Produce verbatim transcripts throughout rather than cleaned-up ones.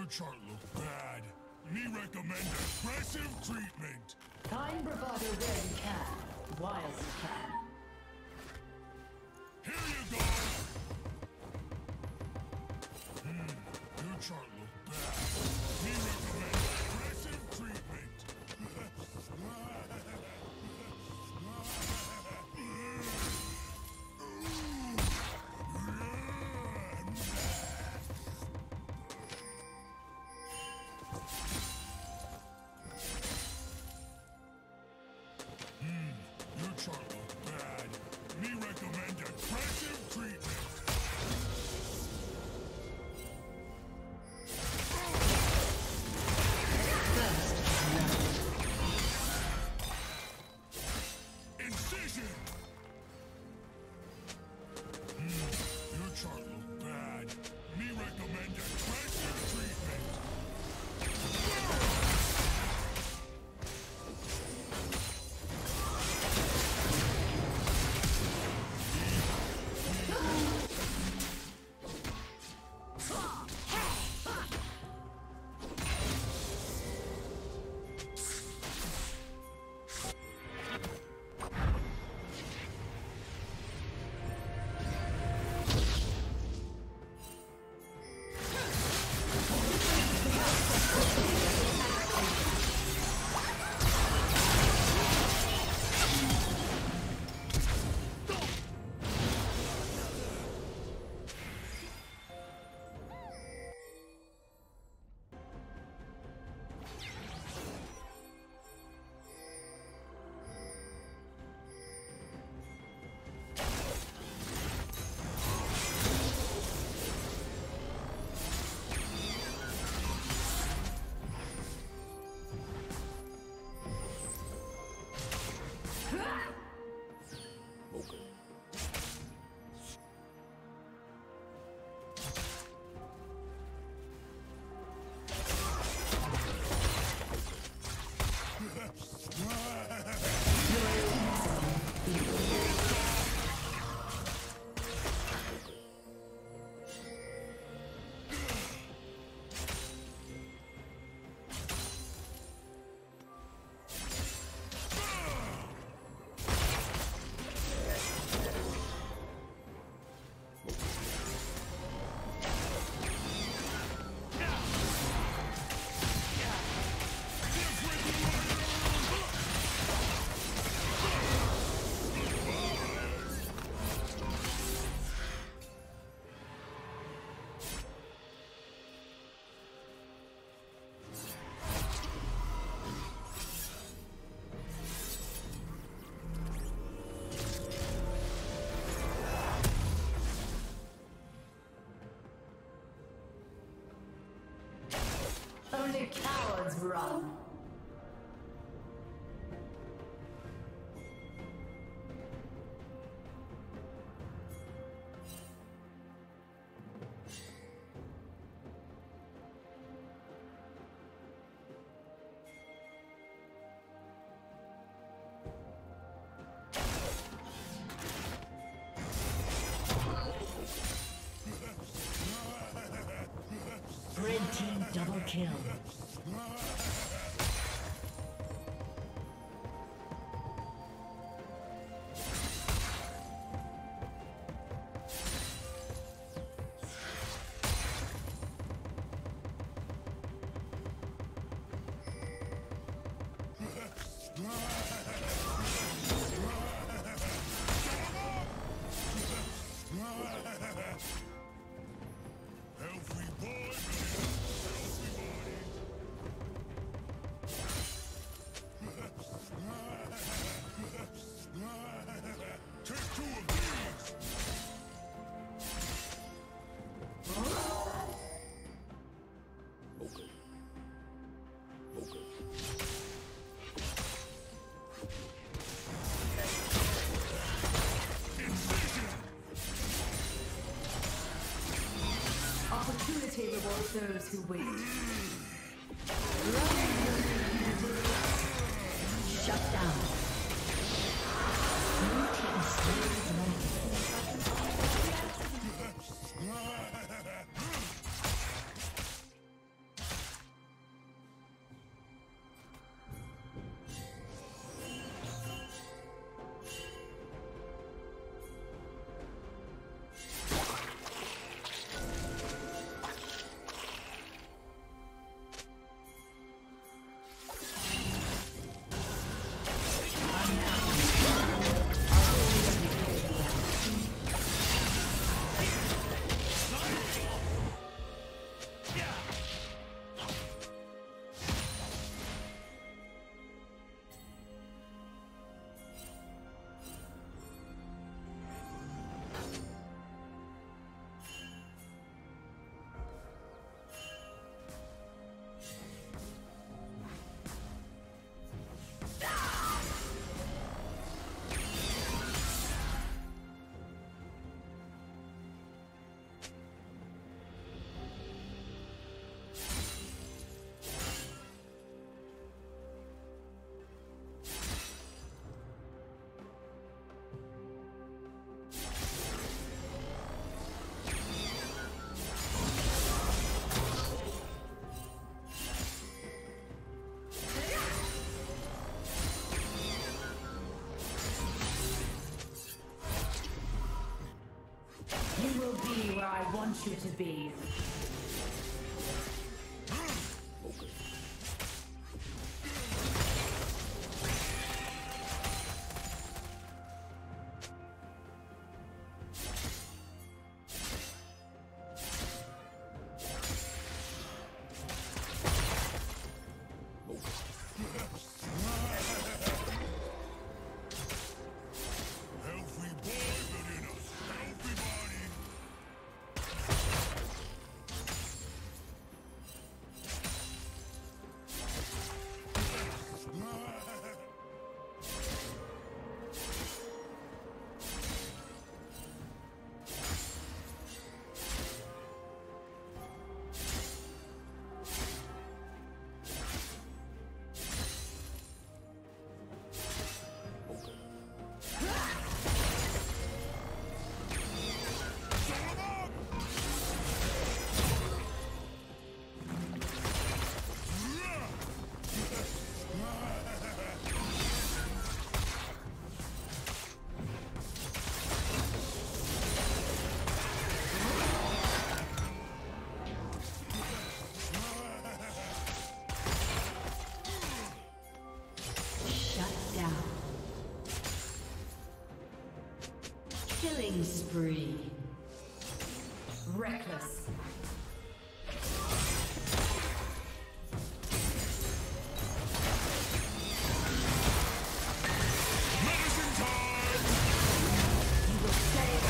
chart look bad. Me recommend aggressive treatment. Kind bravado where you can, while you can. Here you go. Hmm, your chart look bad. Me recommend aggressive treatment. Only cowards run. Red team double kill. Opportunity rewards those who wait. Shut down. Blue team slain the You will be where I want you to be. Healthy boy within us. Healthy body. Killing spree. Reckless. Medicine time! You will save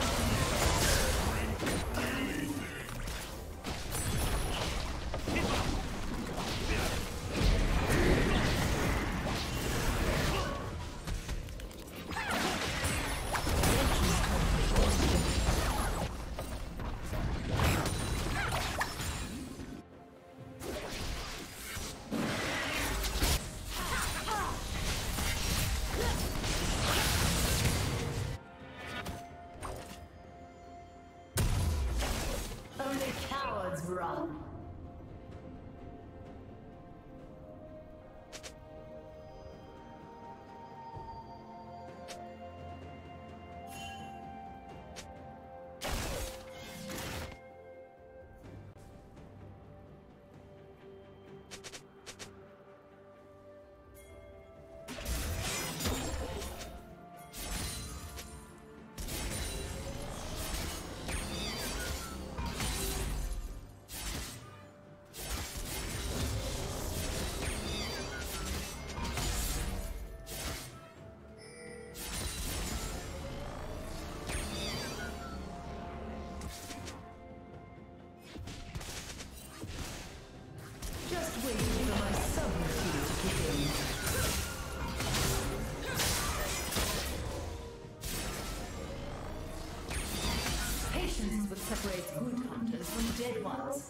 Only cowards run. Just waiting for my subroutine to kick in. Patience is what separates good hunters from dead ones.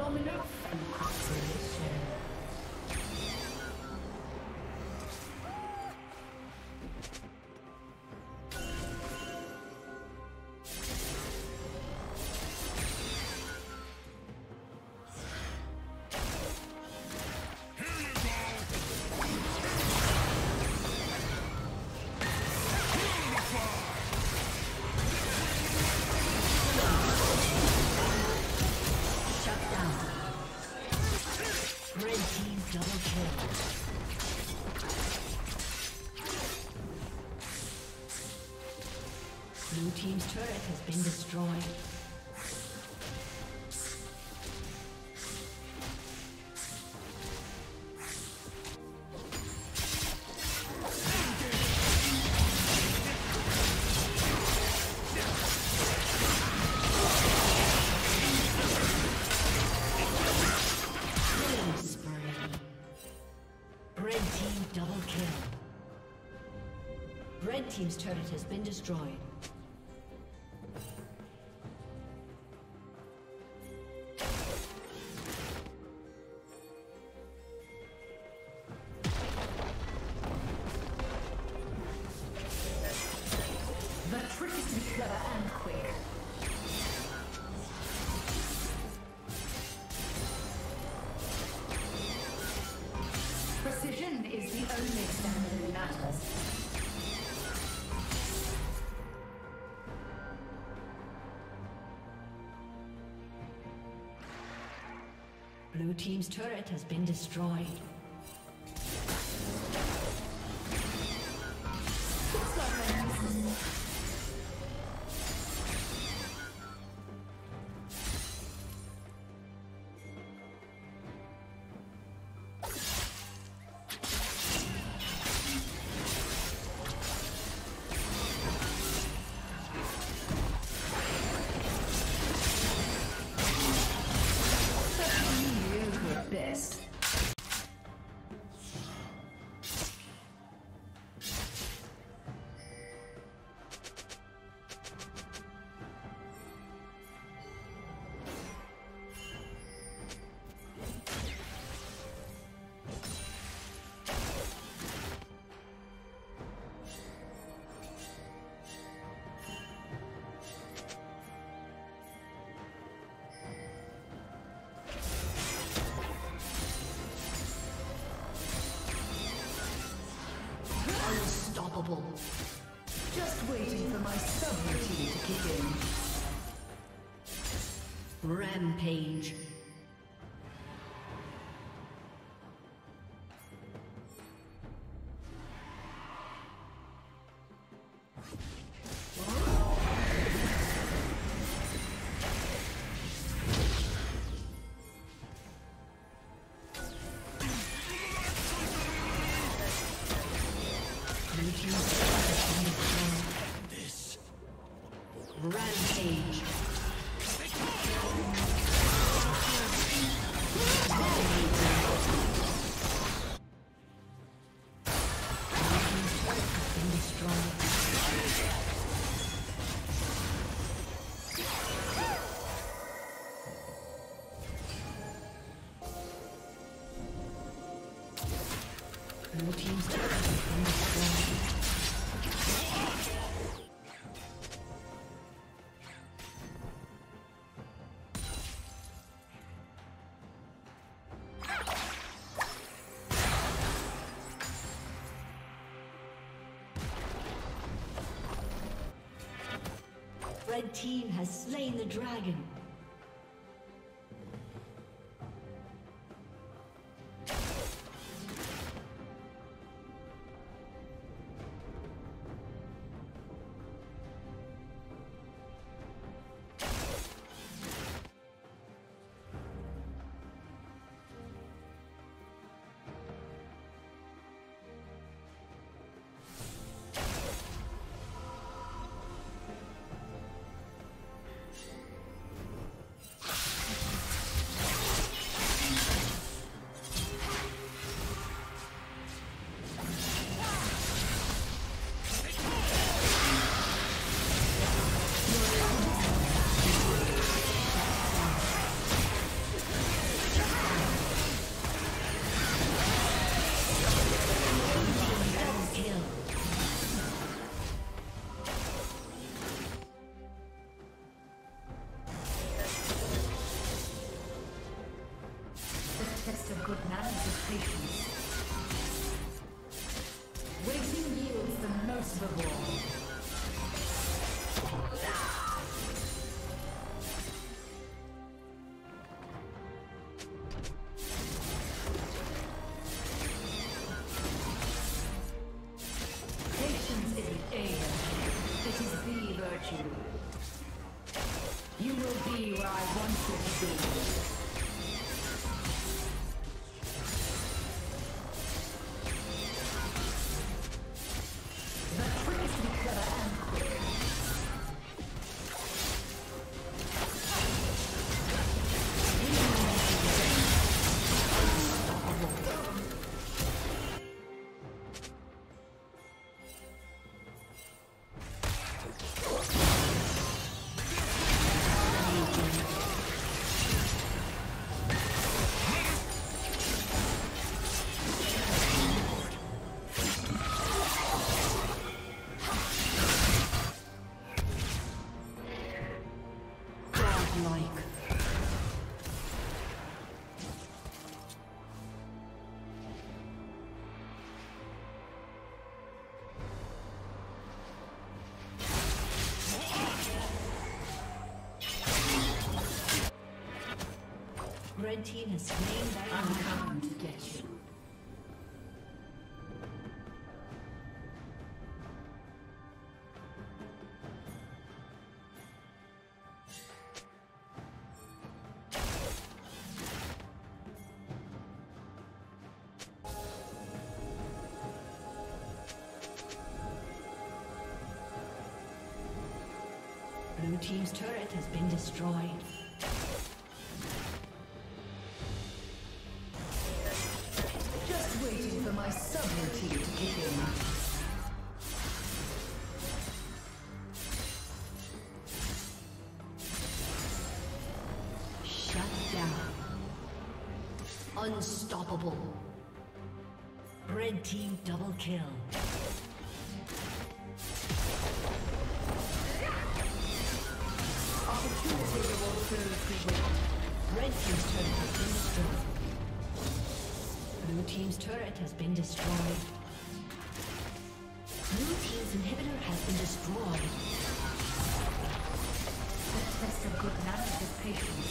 phenomenal creation. Blue team's turret has been destroyed. Red team double kill. Red team's turret has been destroyed. The trick is to be clever and quick. Precision is the only standard that matters. Blue team's turret has been destroyed. Looks like I missed. This. Unstoppable. Just waiting for my subroutine to kick in. Rampage. This. Rampage. Blue team's turret has been destroyed. Red team has slain the dragon. of good manners and patience. Waiting yields the most reward. Patience is an aid. It is the virtue. You will be where I want you to be. Red team has slain that I'm coming to get you. Blue team's turret has been destroyed. Waiting for my subroutine to kick in. Shut down. Unstoppable. Red team double kill. Opportunity will prove Red team's turret has been destroyed. Blue team's turret has been destroyed. Blue team's inhibitor has been destroyed. The test of good manners is patience.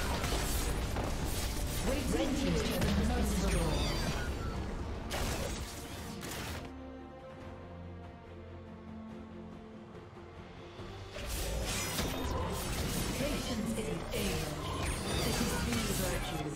Wait, red team's turret has been destroyed. Patience is an aid. It is the virtue.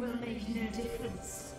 will make no difference.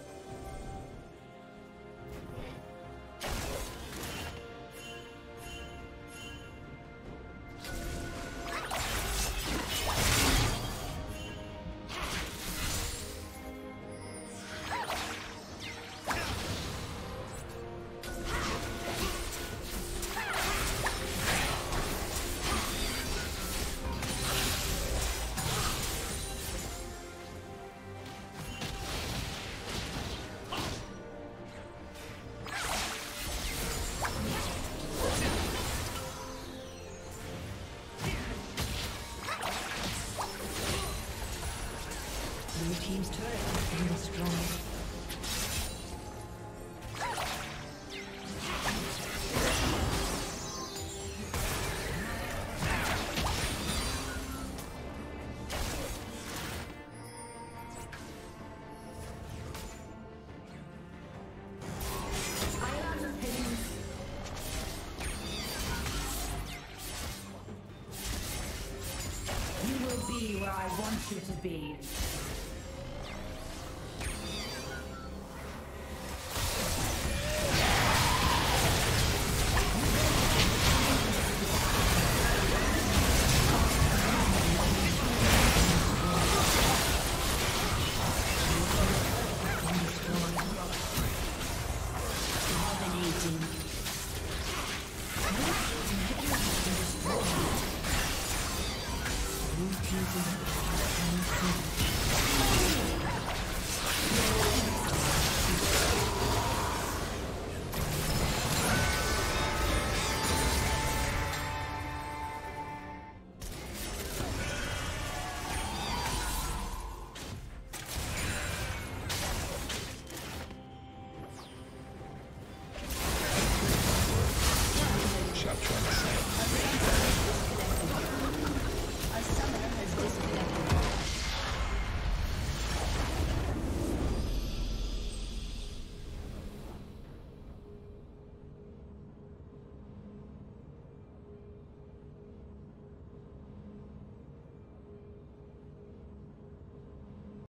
Blue team's turret has been destroyed. You will be where I want you to be.